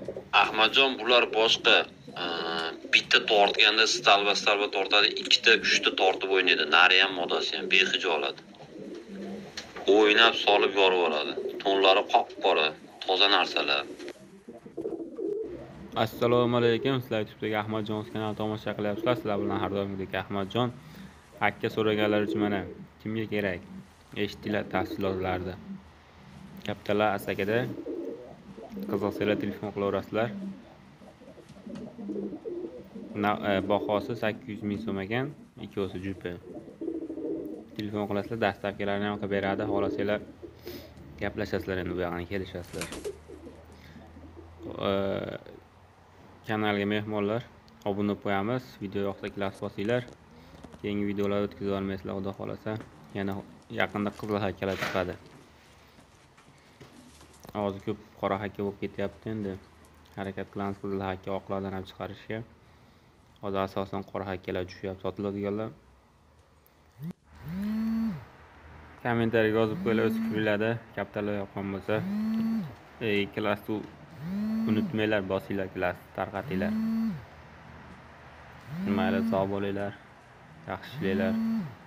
Ahmadjon bular boshqa. Bitta tortganda stalba tortadi, ikkita, uchta tortib o'ynaydi. Nari ham modasi ham bexijolat. O'ynab solib yorib oladi. Tonlari qop-qora, toza narsalar. Assalomu alaykum. Sizlar YouTube'dagi Ahmadjon kanalini tomosha qilyapsizlar. Sizlar bilan har doimgidek Ahmadjon. Hakka so'raganlar uchun mana kimga kerak? Eshitdilar tafsilotlarni. Kapitallar Asakada qiziqsanglar telefon qilaverasizlar. Bahosi 800 ming so'm ekan, ikkosi jupi. Telefon qilasizlar, dastavkalarni ham qilib beradi. Xohlasanglar gaplashasizlar, endi bu yoqdan kelishasizlar. Kanalga mehmonlar obuna bo'lib qo'yamiz. Video yoqsa klass bosinglar. Keyingi videolar o'tkazib olmaysizlar, xudo xolasa. Yana yaqinda qizil haykal chiqadi. Hozir ko'p qora hakka bo'lib ketyapti endi. Harakat qilamiz qizil hakka oqlardan ham chiqarishga. Hozir asosan qora hakkalar tushyapti, sotiladiganlar. Kommentariyaga yozib qo'yinglar, o'z fikrlarni. Kapitallar yoqqan bo'lsa, klassni unutmanglar, bosinglar, klass tarqatinglar. Mayli, sog' bo'linglar, yaxshi ishlaylar.